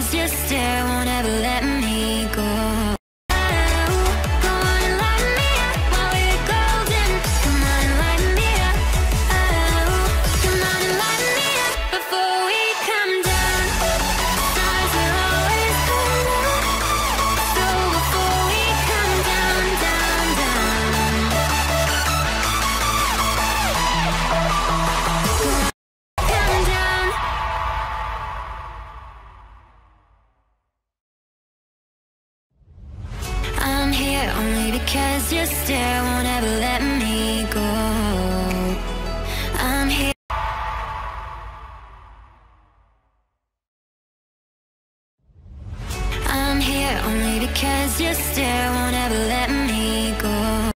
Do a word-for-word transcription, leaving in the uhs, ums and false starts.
because your stare won't ever let me go. I'm here only because your stare won't ever let